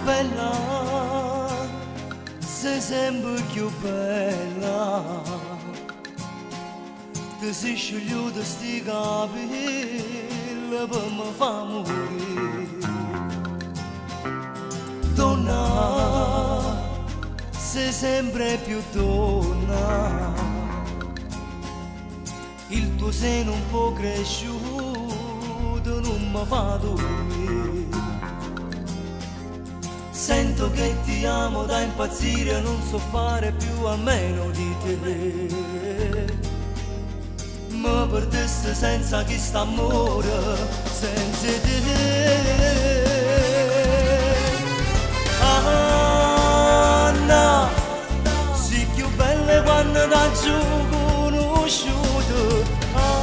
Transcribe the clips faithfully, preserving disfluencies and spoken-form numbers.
bella, sei sempre più bella. Ti sei sciolto sti capelli per mi far morire. Donna, sei sempre più donna. Il tuo seno un po' cresciuto non mi fa dormire. Sento che ti amo da impazzire, non so fare più a meno di te. Mi perdessi senza chi sta amore, senza te. Anna, sei più bella quando da giù conosciuto.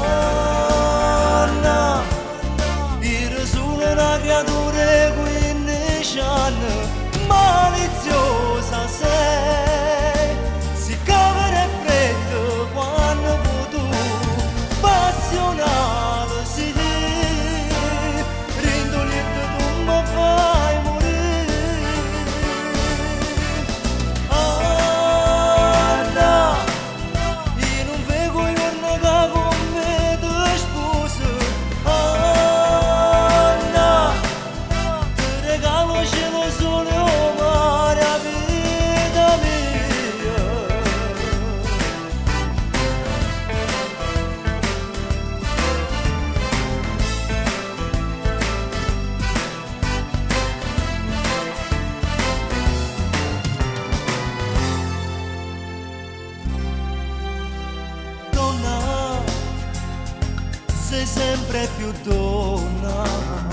Anna, era solo una creatura quindici anni, maliziosa sei, si cavera e freddo quando vuoi tu, passionale sei, rindolietto tu mi fai morire. Anna, io non vedo i giorni che con me ti sposi. Anna, ti regalo cielo sole o mare a vita mia. Donna, sei sempre più donna.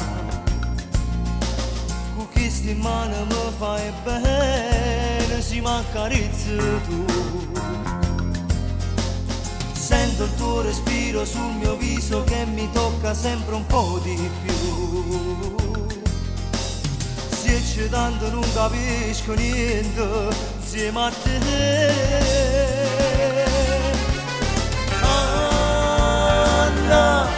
Con queste mani mi fai bene, si mi accarezzi tu. Sento il tuo respiro sul mio viso che mi tocca sempre un po' di più. Se eccitando non capisco niente insieme a te. Anna,